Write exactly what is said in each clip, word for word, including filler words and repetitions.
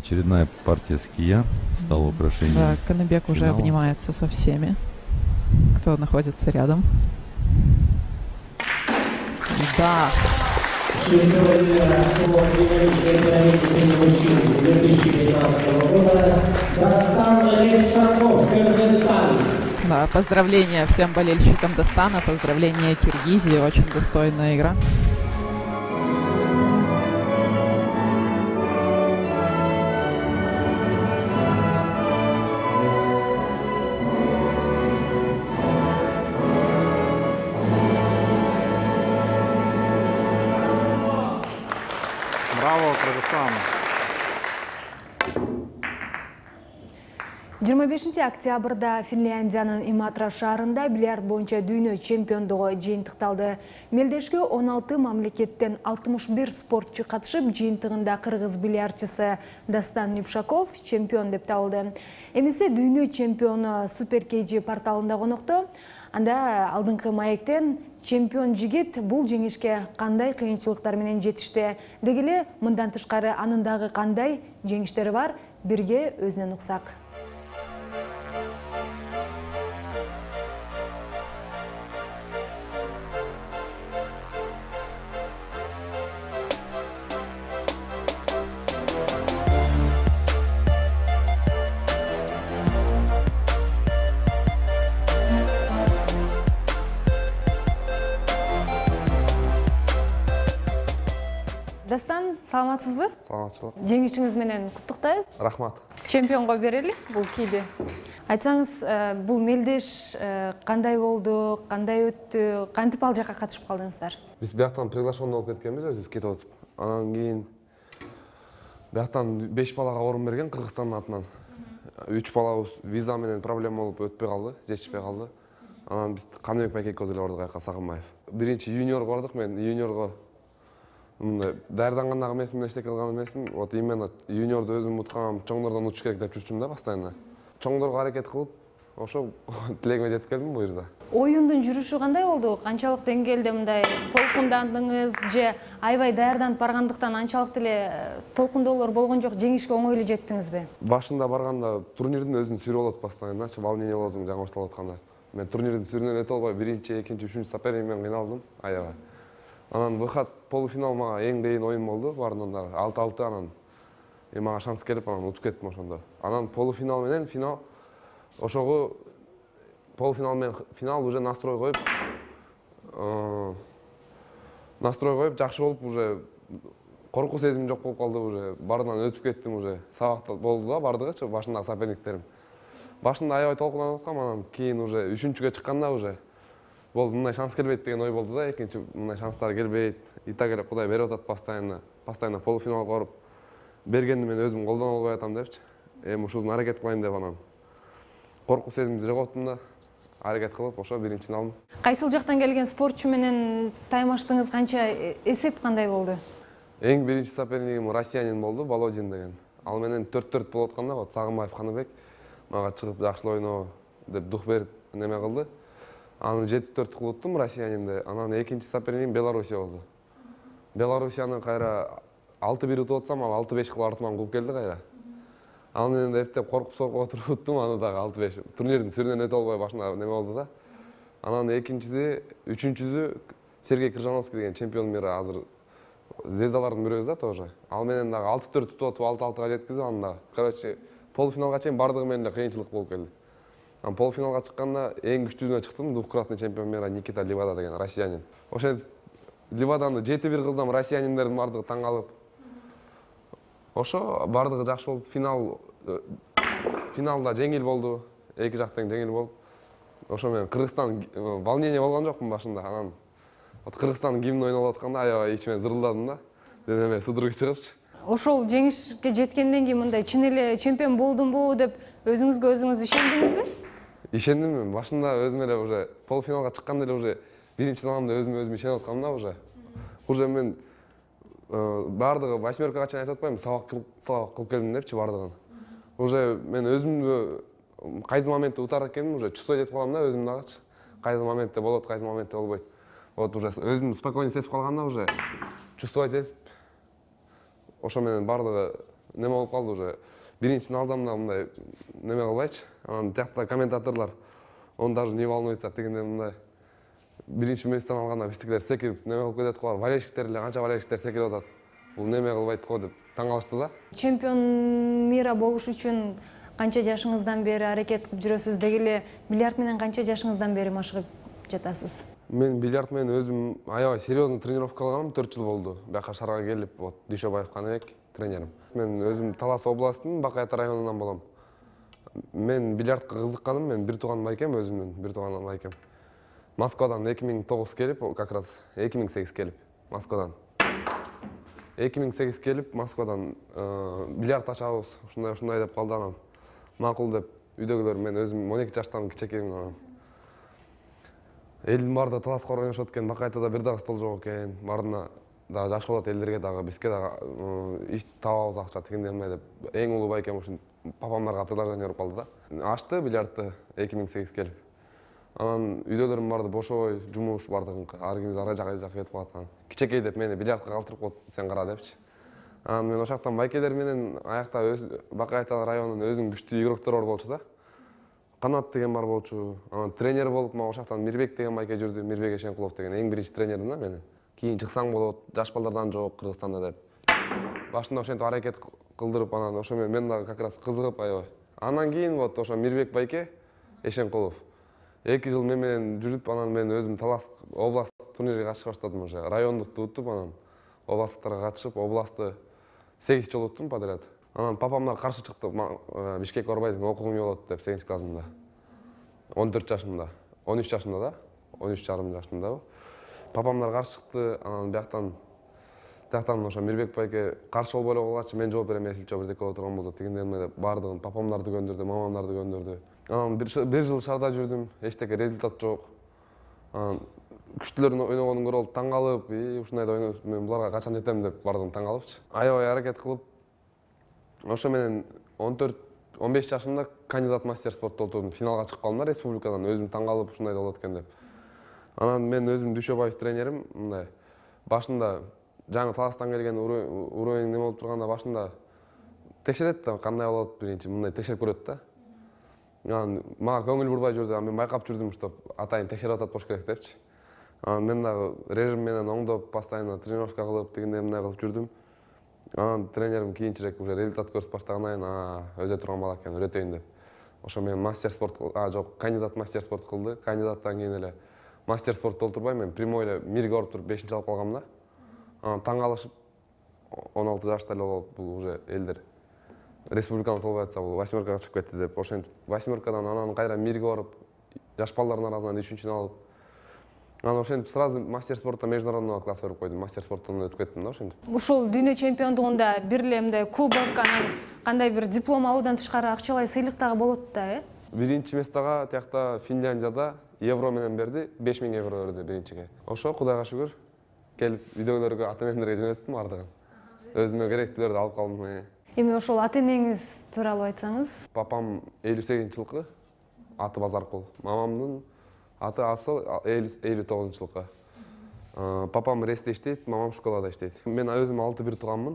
Очередная партия ския стала украшением. Да, Каныбек уже финала. обнимается со всеми, кто находится рядом. Да. Чемпионы по динамической пирамиде среди мужчин две тысячи девятнадцатого года Дастан Левшаков, Кыргызстан. Да, поздравления всем болельщикам Дастана, поздравления Киргизии, очень достойная игра. Браво, Кыргызстан! жыйырма бешинчи октябрда Финляндиянын Иматра шаарында бильярд боюнча дүйнө чемпиондугу жыйынтыкталды. Мелдешке он алты мамлекеттен алтымыш бир спортчу катышып, жыйынтыгында кыргыз бильярдчысы Дастан Левшаков чемпион деп табылды. Эмесе дүйнө чемпиону Super кей джи порталында конокто. Анда алдыңкы маектен чемпион жигит бул жеңишке кандай кыйынчылыктар менен жетишти, дегеле мындан тышкары анын дагы кандай жеңиштери бар, бирге өзүнөн уксак. Дастан, саламатсызбы? Саламатчылык. Жеңишиңиз менен куттуктайбыз. Рахмат. Чемпионго берели бул кийди. Айтсаңыз, бул мелдеш кандай болду, кандай өттү, кантип ал жака катышып калдыңыздар? Биз бияктан приглашенный болуп кеткенбиз, өзүбүз кетип атып. Анан кийин бияктан беш балага орун берген Кыргызстандын атынан. үч балабыз виза менен проблема болуп өтпөй калды, жетишпей калды. Анан биз Каныбек байкекке эле бардык, Айка Сагынбаев. Биринчи юниорго бардык, мен юниорго даярдангандагы эмесмин, эчтеке кылган эмесмин. Вот именно юниорду өзүм уткам, чоңдордон утуш керек деп жүрчүм да постоянно. Чоңдорго аракет кылып, ошо тилегиме жетип келдим бул жерде. Оюндун жүрүшү кандай болду? Канчалык деңгээлде мындай толкундандыңыз же аябай даярданып баргандыктан анчалык деле толкундоолор болгон жок, жеңишке оңой эле жеттиңизби? Башында барганда турнирдин өзүн сүрүп алат постоянно, волнение болот жаңы башталып атканда. Мен турнирдин сүрүнөн өтө албай, биринчи, экинчи, үчүнчү соперникмен кыйналдым аябай. Анан выход полуфинал мага эң кыйын оюн болду, баарынан дагы алты алты анан мага шанс келип анан утуп кеттим ошондо. Анан полуфинал менен финал ошого полуфинал менен финал уже настрой коюп настрой коюп жакшы болуп уже коркуу сезим жок болуп калды, уже баарынан өтүп кеттим, уже сабакта болду да бардыгычы башындагы соперниктерим. Башында аябай толкунуп аткам, анан кийин уже үчүнчүгө чыкканда уже болду, мындай шанс келбейт деген ой болду да, экинчи мындай шанстар келбейт. И так эле Кудай берип атат постоянно, постоянно полуфиналга барып бергенди мен өзүм колдоно албай атам депчи. Эми ушуну аракет кылайын деп анан коркуу сезимди жоготтум да, аракет кылып ошо биринчини алдым. Кайсыл жактан келген спортчу менен таймаштыңыз, канча, эсеп кандай болду? Эң биринчи сопернигим россиянин болду, Володин деген. Ал менен төрт төрт болуп атканда, вот Сагынбаев Каныбек мага чыгып жакшы ойно деп дух берип неме кылды. Аны жети төрт кылып уттум россиянинди. Анан экинчи сопернигим Белоруссия болду. Белоруссияны кайра алты бир утуп атсам, ал алты беш кылып артыман кууп келди кайра. Ал менен эптеп коркуп соркуп отуруп уттум, аны дагы алты беш. Турнирдин сүрүнөн өтө албай башында неме болду да. Анан экинчиси, үчүнчүсү Сергей Крыжановский деген чемпион мира, азыр звездалардын бирөөсү да тоже. Ал менен дагы алты төрт утуп атып, алты алтыга жеткизип аны дагы. Короче, полуфиналга чейин бардыгы менен эле кыйынчылык болуп келди. Анан полуфиналга чыкканда эң күчтүүсүнө чыктым, двукратный чемпион мира Никита Ливада деген россиянин. Ошентип Ливаданды жети бир кылсам, россияниндердин бардыгы таң калып. Ошо бардыгы жакшы болуп, финал финалда жеңил болду, эки жак тең жеңил болуп. Ошо менен Кыргызстан волнение болгон жокмун башында. Анан Кыргызстандын гимни ойнолуп атканда аябай ичиме зырылдадым да. Денеме судорога чыгыпчы. Ошол жеңишке жеткенден кийин мындай чын эле чемпион болдумбу деп өзүңүзгө өзүңүз ишендиңизби? Ишендим мен. Башында өзүм эле уже полуфиналга чыкканда эле уже биринчиден аламын деп өзүмө өзүм ишенип аткам да уже. Уже мен бардыгы восьмеркага чейин айтып атпайм, сабак кылып кылып келдим депчи бардыгын. Уже мен өзүмдү кайсы моментте утар экенин уже чувствовать этип калам да өзүм дагычы. Кайсы моментте болот, кайсы моментте болбойт. Вот уже өзүм спокойно сезип калганда уже чувствовать этип ошо менен бардыгы неме болуп калды уже. Биринчисин алсам да мындай неме кылбайчы. Анан тиякта комментаторлор он даже не волнуется дегенде мындай биринчи месттен алганда биздикилер секирип неме кылып кетет го, болельщиктер эле канча болельщиктер секирип атат. Бул неме кылбайт го деп таң калышты да. Чемпион мира болуш үчүн канча жашыңыздан бери аракет кылып жүрөсүз? Деги эле бильярд менен канча жашыңыздан бери машыгып жатасыз? Мен бильярд менен өзүм аябай серьезный тренировка кылганым төрт жыл болду. Бияка шаарга келип, вот Дүйшөбаев Каныбек тренерим. Мен өзүм Талас областынын Бакай Ата районунан болом. Мен бильярдка кызыкканым, мен бир тууган байкем, өзүмдүн бир тууган байкем. Москвадан эки миң тогуз келип, как раз эки миң сегиз келип, Москвадан. эки миң сегиз келип, Москвадан бильярд ачабыз, ушундай ушундай деп калды анан. Макул деп үйдөгүлөр, мен өзүм он эки жаштан кичекеймин анан. Элдин баарында Таласка ойношот экен, Бакай Атада бир дагы стол жок экен. Баарына да жаш болот элдерге дагы, бизге дагы иш табабыз акча тигиндей мындай деп. Эң улуу байкем ушун папамдарга предложение берип калды да. Ачты бильярдты эки миң сегиз келип. Анан үйдөлөрүм барды бошой, жумуш бардыгын, ар кимиз ара жака жака кетип калат. Кичекей деп мени бильярдка калтырып коет, сен кара депчи. Анан мен ошактан байкелер менен аякта Бакай Ата районунун өзүнүн күчтүү игроктору бар болчу да. Канат деген бар болчу. Анан тренер болуп, мага ошактан Мирбек деген байке жүрдү, Мирбек Эшенкулов деген эң биринчи тренерим да мени. Кийин чыксаң болот, жаш балдардан жок Кыргызстанда деп. Башында ошентип аракет кылдырып, анан ошо менен мен дагы как раз кызыгып аябай. Анан кийин вот ошо Мирбек байке Эшенкулов эки жыл мен менен жүрүп, анан мен өзүм Талас област турнирге катышып баштадым уже. Райондукту утуп, анан областтарга катышып, областты сегиз жолу уттум подряд. Анан папамдар каршы чыкты, Бишкек барбайсың, окугуң болот деп сегизинчи классымда. он төрт жашымда, он үч жашымда да, он үч жарым жашымда. Папамдар каршы чыкты, анан бияктан тияктан ошо Мирбек байке каршы болбой эле калгачы, мен жооп берем, эсил жооп бирдеке отурган болсо тигиндей деп бардыгын папамдарды көндүрдү, мамамдарды көндүрдү. Анан бир жыл шаарда жүрдүм, эчтеке результат жок. Анан күчтүүлөрдүн ойногонун көрүп алып таң калып, ушундай да ойнойт, мен буларга качан жетем деп бардым таң калыпчы. Аябай аракет кылып, ошо менен он төрт он беш жашымда кандидат мастер спортто отурдум. Финалга чыгып калдым да республикадан, өзүм таң калып ушундай да болот экен деп. Анан мен өзүм Дүйшөбаев тренерим, мындай башында жаңы Таластан келген уровень неме болуп турганда башында текшерет да кандай болот биринчи, мындай текшерип көрөт да. Анан мага көңүл бурбай жүрдү, анан мен байкап жүрдүм, что атайын текшерип атат болуш керек депчи. Анан мен дагы режим менен оңдоп, постоянно тренировка кылып, тигиндей мындай кылып жүрдүм. Анан тренерим кийинчерээк уже результат көрсөтүп баштагандан кийин өзө турган бала экен, өтөйүн деп. Ошо мен мастер спорт, а жок, кандидат мастер спорт кылды. Кандидаттан кийин эле мастер спортто олтурбай мен прямой эле мирге барып туруп бешинчи алып калгам да. Анан таң калышып он алты жашта эле болуп, бул уже элдер республиканы толбой атса, бул восьмеркага чыгып кетти деп. Ошентип восьмеркадан анан кайра мирге барып, жаш балдардын арасынан үчүнчүнү алып. Анан ошентип сразу мастер спортто международный класс берип койдум. Мастер спорттон өтүп кеттим да ошентип. Ушул дүйнө чемпиондугунда бир эле мындай кубок, анан кандай бир диплом алуудан тышкары акчалай сыйлык дагы болот да, э? Биринчи местага тиякта Финляндияда евро менен берди, беш миң евро берди биринчиге. Ошо Кудайга шүгүр келип үйдөгүлөргө, ата-энемдерге жөнөттүм ардыгын. Өзүмө керектүүлөрдү алып калдым. Эми ошол ата-энеңиз тууралуу айтсаңыз? Папам элүү сегизинчи жылкы, аты Базаркул. Мамамдын аты Асыл, элүү тогузунчу жылкы. Папам ресте иштейт, мамам школада иштейт. Мен өзүм алты бир тууганмын.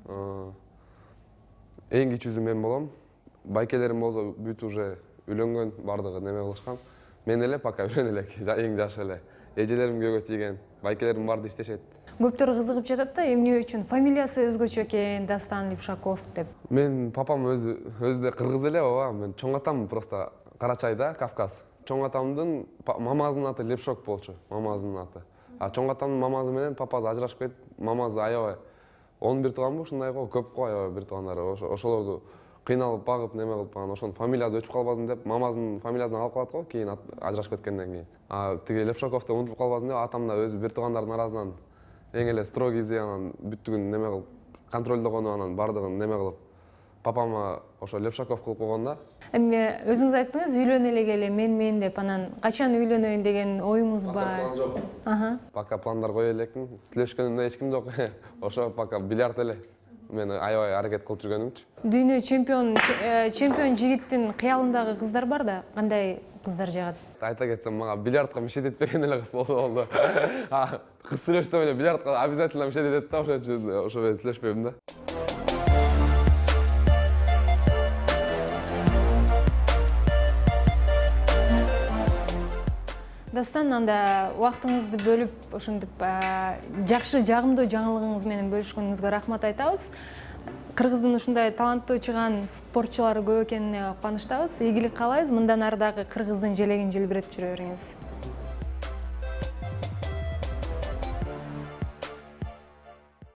Эң кичүүсү мен болом. Байкелерим болсо бүт уже үйлөнгөн, бардыгы неме кылышкан. Мен эле пока үйлөнө элек, эң жаш эле. Эжелерим көйгө тийген, байкелерим барды иштешет. Көптөр кызыгып жатат да, эмне үчүн фамилиясы өзгөчө экен, Дастан Липшаков деп. Мен папам өзү өзү да кыргыз эле, ооба. Мен чоң атам просто Карачайда, Кавказ. Чоң атамдын мамасынын аты Лепшок болчу, мамасынын аты. А чоң атамдын мамасы менен папасы ажырашып кетип, мамасы аябай он бир тууганбы, ушундай го, көп го аябай бир туугандары. Ошолорду кыйналып багып, неме кылып, анан ошонун фамилиясы өчүп калбасын деп, мамасынын фамилиясын алып калат го, кийин ажырашып кеткенден кийин. А тиги Лепшоковду унутуп калбасын деп, атам да өзү бир туугандардын арасынан эң эле строгийзи, анан бүттүгүн неме кылып, контролдогону, анан бардыгын неме кылып, папама ошо Лепшаков кылып койгон да. Эми өзүңүз айттыңыз, үйлөнө эле келе, мен мен деп, анан качан үйлөнөйүн деген оюңуз бар? Пока план жок. Аха. Пока пландар кое элекмин. Сүйлөшкөнүмдө эч ким жок. Ошо пока бильярд эле. Мен аябай аракет кылып жүргөнүмчү. Дүйнө чемпион чемпион жигиттин кыялындагы кыздар бар да, кандай кыздар жагат? Айта кетсем, мага бильярдка мишет этпеген эле кыз болду. Кыз сүйлөшсөм эле бильярдка обязательно мишет этет да, ошо үчүн ошо менен сүйлөшпөйм да. Дастан, анда вақтыңызды бөліп, ошондуп жакшы жагымдуу жаңылыгыңыз менен бөлүшкөнүңүзгө рахмат айтабыз. Кыргыздын ушундай таланттуу чыган спортчулары көп экенине кубанычтабыз. Ийгилик каалайбыз. Мындан ары дагы Кыргыздын желегин желбиретип жүрө бериңиз.